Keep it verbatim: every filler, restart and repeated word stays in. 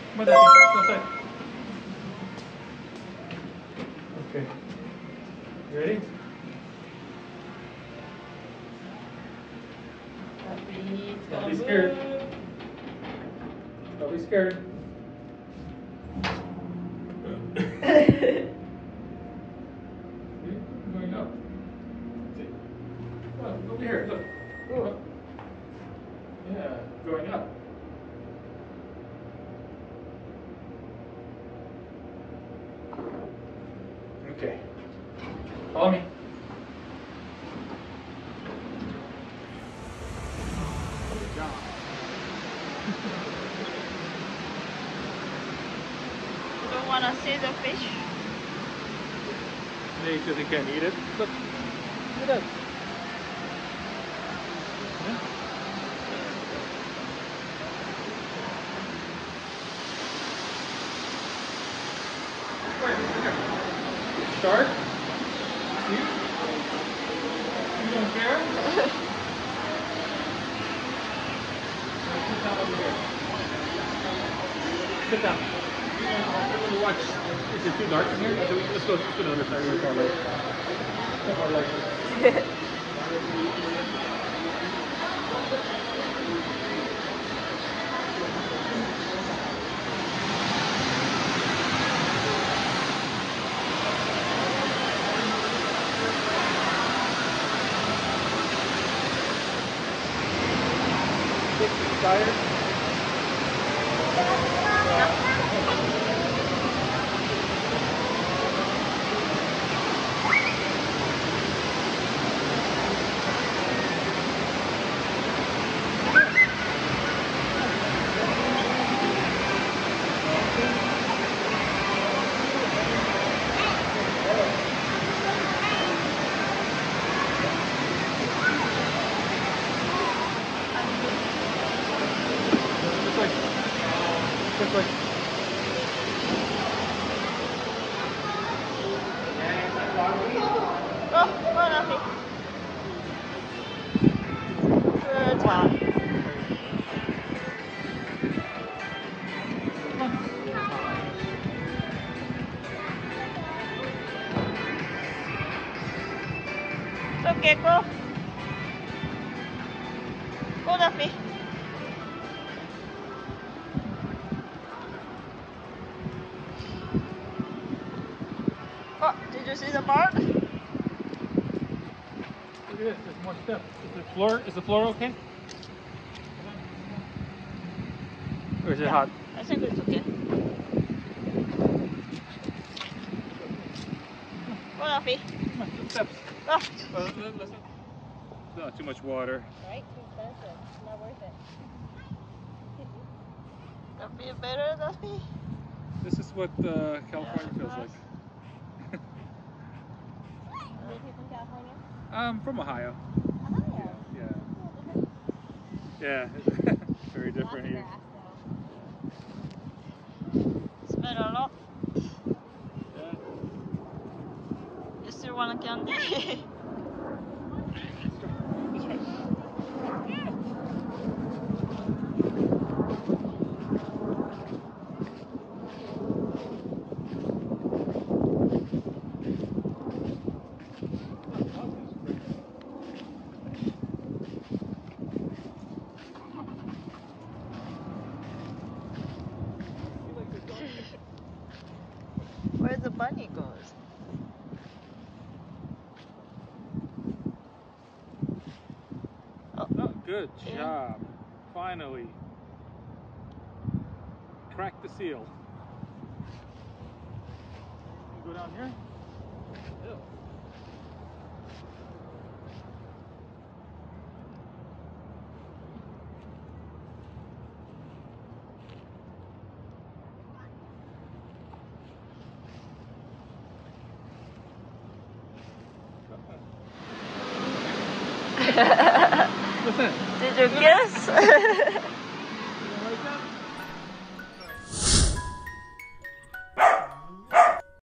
Come on, Daddy. Let's go outside. Okay. You ready? Don't be scared. Don't be scared. Going up. See? Come on, over here. Look. Look. Yeah, going up. Okay. Follow me. You don't want to see the fish? Maybe because they can't eat it. Look. Look at that. Yeah. Wait, look here. Shark? See? You don't care? Sit down over here. Sit down. Watch. Is it too dark in here? Let's go, let's go to the other side of the car. Like. Tired? Just like Oh, one of it. Good one. It's okay, go. Go, Duffy. Oh, did you see the bird? Look at this, there's more steps. Is the floor is the floor okay? Or is it Yeah. hot? I think it's okay. Go, Duffy. Come on, the steps. Go. Uh, listen. Not too much water. Right? Too expensive. It's not worth it. Duffy, better, Duffy? This is what uh, California feels like. Are you from California? I'm from Ohio. Ohio. Yeah. Yeah. Very different here. Smell a lot. Yeah. You still want a candy? That's right. Where the bunny goes? Oh, good Yeah. job. Finally. Crack the seal. You go down here? Ew. What's that? Did you guess?